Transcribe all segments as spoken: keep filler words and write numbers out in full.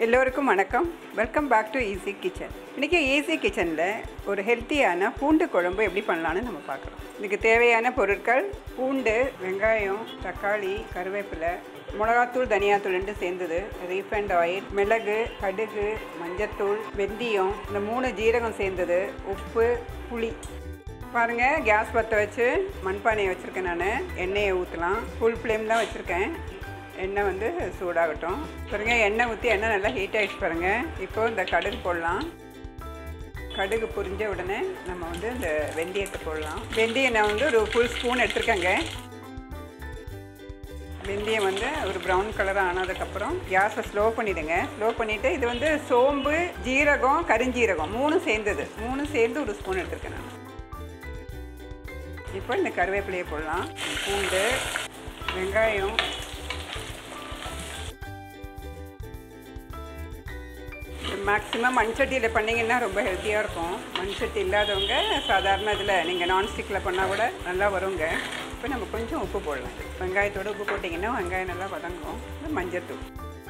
எல்லோருக்கும் வணக்கம். Welcome back to easy kitchen. இன்றைக்கி ஈஸி கிச்சனில் ஒரு ஹெல்த்தியான பூண்டு குழம்பு எப்படி பண்ணலான்னு நம்ம பார்க்குறோம். இதுக்கு தேவையான பொருட்கள் பூண்டு, வெங்காயம், தக்காளி, கருவேப்பிலை, மிளகாத்தூள், தனியாத்தூள் ரெண்டு சேர்ந்தது, ரீஃபைண்ட் ஆயில், மிளகு, கடுகு, மஞ்சத்தூள், வெந்தயம், இந்த மூணு ஜீரகம் சேர்ந்தது, உப்பு, புளி. பாருங்கள், கேஸ் பற்ற வச்சு மண்பானையை வச்சுருக்கேன். நான் எண்ணெயை ஊற்றலாம். ஃபுல் ஃப்ளேம் தான் வச்சுருக்கேன். எண்ணெய் வந்து சூடாகட்டும். பாருங்கள், எண்ணெய் ஊற்றி எண்ணெய் நல்லா ஹீட் ஆகிடுச்சு பாருங்கள். இப்போது இந்த கடுகு போடலாம். கடுகு பொரிஞ்ச உடனே நம்ம வந்து இந்த வெந்தயத்தை போடலாம். வெந்தயம் நான் வந்து ஒரு ஃபுல் ஸ்பூன் எடுத்துருக்கேங்க. வெந்தயம் வந்து ஒரு ப்ரௌன் கலராக ஆனதுக்கப்புறம் கேஸை ஸ்லோ பண்ணிவிடுங்க. ஸ்லோ பண்ணிவிட்டு இது வந்து சோம்பு, ஜீரகம், கரிஞ்சீரகம் மூணு சேர்ந்தது. மூணு சேர்ந்து ஒரு ஸ்பூன் எடுத்துருக்கேன் நான். இப்போ இந்த கருவேப்பிலையை போடலாம். பூண்டு, வெங்காயம், மேக்ஸிமம் மண்சட்டியில் பண்ணிங்கன்னா ரொம்ப ஹெல்த்தியாக இருக்கும். மண்சட்டி இல்லாதவங்க சாதாரண இதில் நீங்கள் நான்ஸ்டிக்கில் பண்ணால் கூட நல்லா வருங்க. இப்போ நம்ம கொஞ்சம் உப்பு போடலாம். வெங்காயத்தோடு உப்பு போட்டிங்கன்னா வெங்காயம் நல்லா வதங்கும். மஞ்சத்தூள்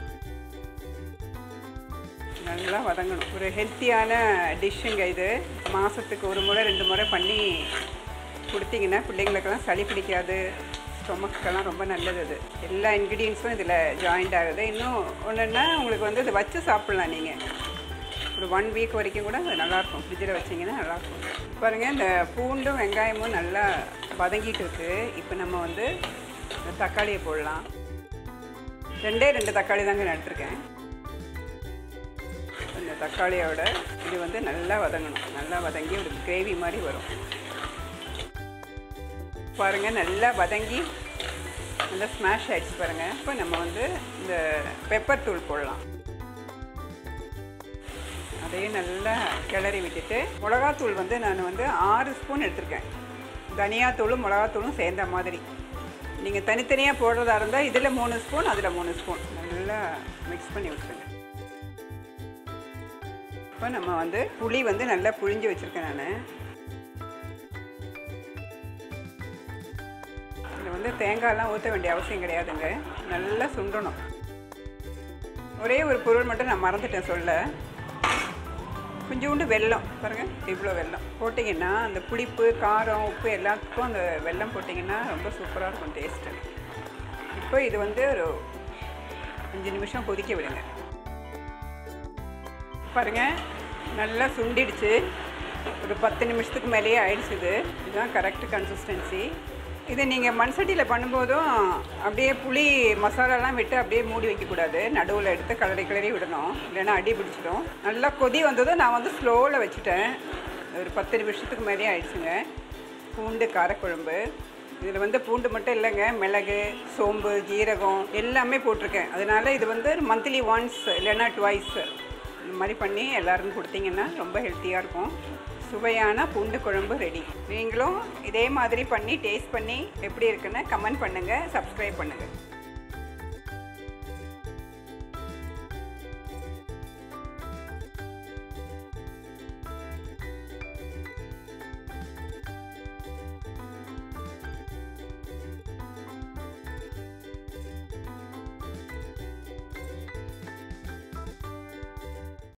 நல்லா வதங்கணும். ஒரு ஹெல்த்தியான டிஷ்ஷுங்க இது. மாதத்துக்கு ஒரு முறை ரெண்டு முறை பண்ணி கொடுத்தீங்கன்னா பிள்ளைங்களுக்கெல்லாம் சளி பிடிக்காது, ஸ்டொமக்கெல்லாம் ரொம்ப நல்லது. அது எல்லா இன்க்ரீடியன்ஸும் இதில் ஜாயிண்ட் ஆகுது. இன்னும் ஒன்றுன்னா உங்களுக்கு வந்து இதை வச்சு சாப்பிட்லாம். நீங்கள் ஒரு ஒன் வீக் வரைக்கும் கூட அது நல்லாயிருக்கும். ஃப்ரிட்ஜில் வச்சிங்கன்னா நல்லாயிருக்கும். பாருங்கள், இந்த பூண்டும் வெங்காயமும் நல்லா வதங்கிட்டு இருக்குது. இப்போ நம்ம வந்து இந்த தக்காளியை போடலாம். ரெண்டே ரெண்டு தக்காளி தாங்க நான் எடுத்துருக்கேன். இந்த தக்காளியோட இது வந்து நல்லா வதங்கணும். நல்லா வதங்கி ஒரு கிரேவி மாதிரி வரும். பாருங்கள், நல்லா வதங்கி நல்லா ஸ்மாஷ் ஆகிடுச்சு பாருங்கள். இப்போ நம்ம வந்து இந்த பெப்பர் தூள் போடலாம். அதையும் நல்லா கிளறி விட்டுட்டு மிளகாத்தூள் வந்து நான் வந்து ஆறு ஸ்பூன் எடுத்திருக்கேன். தனியாத்தூளும் மிளகாத்தூளும் சேர்ந்த மாதிரி. நீங்கள் தனித்தனியாக போடுறதா இருந்தால் இதில் மூணு ஸ்பூன், அதில் மூணு ஸ்பூன் நல்லா மிக்ஸ் பண்ணி விட்டுருங்க. இப்போ நம்ம வந்து புளி வந்து நல்லா புழிஞ்சு வச்சுருக்கேன் நான். வந்து தேங்காயெல்லாம் ஊற்ற வேண்டிய அவசியம் கிடையாதுங்க. நல்லா சுண்டணும். ஒரே ஒரு பொருள் மட்டும் நான் மறந்துட்டேன் சொல்ல. கொஞ்சோண்டு வெல்லம் பாருங்கள், இவ்வளோ வெல்லம் போட்டிங்கன்னா அந்த புளிப்பு, காரம், உப்பு எல்லாத்துக்கும் அந்த வெல்லம் போட்டிங்கன்னா ரொம்ப சூப்பராக இருக்கும் டேஸ்ட்டு. இப்போ இது வந்து ஒரு அஞ்சு நிமிஷம் கொதிக்க விடுங்க. பாருங்கள், நல்லா சுண்டிடுச்சு. ஒரு பத்து நிமிஷத்துக்கு மேலேயே ஆயிடுச்சு. இது இதுதான் கரெக்ட் கன்சிஸ்டன்சி. இதை நீங்கள் மண் சட்டியில் பண்ணும்போதும் அப்படியே புளி மசாலாலாம் விட்டு அப்படியே மூடி வைக்கக்கூடாது. நடுவில் எடுத்து கிளறி கிளறி விடணும், இல்லைன்னா அடி பிடிச்சிடும். நல்லா கொதி வந்ததும் நான் வந்து ஸ்லோவில் வச்சுட்டேன். ஒரு பத்து நிமிஷத்துக்கு மேலே ஆயிடுச்சுங்க. பூண்டு காரக்குழம்பு. இதில் வந்து பூண்டு மட்டும் இல்லைங்க, மிளகு, சோம்பு, ஜீரகம் எல்லாமே போட்டிருக்கேன். அதனால் இது வந்து மந்த்லி ஒன்ஸ் இல்லைன்னா ட்வைஸ் இந்த மாதிரி பண்ணி எல்லாருக்கும் கொடுத்தீங்கன்னா ரொம்ப ஹெல்த்தியாக இருக்கும். சுவையான பூண்டு குழம்பு ரெடி. நீங்களும் இதே மாதிரி பண்ணி டேஸ்ட் பண்ணி எப்படி இருக்குன்னு கமெண்ட் பண்ணுங்கள், சப்ஸ்கிரைப் பண்ணுங்கள்.